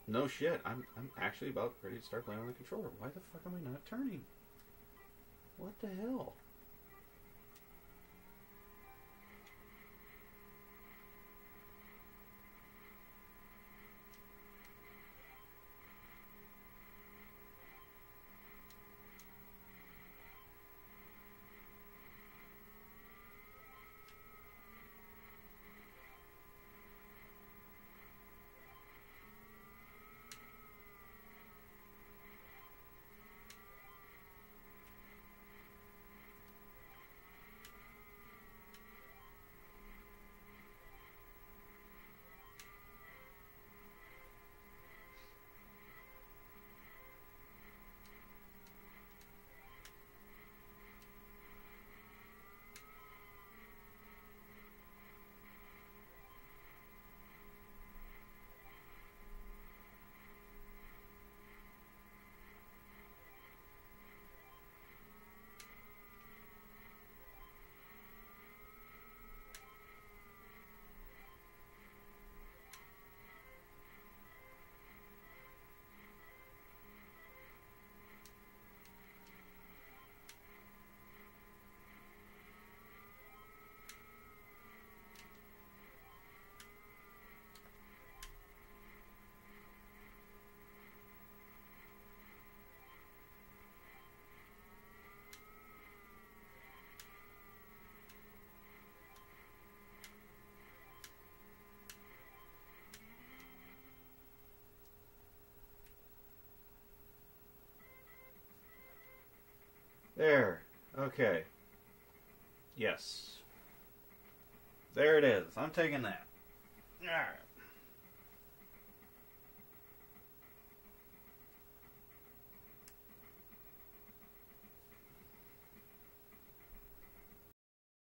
No shit. I'm actually about ready to start playing on the controller. Why the fuck am I not turning? What the hell? There. Okay. Yes. There it is. I'm taking that. Alright.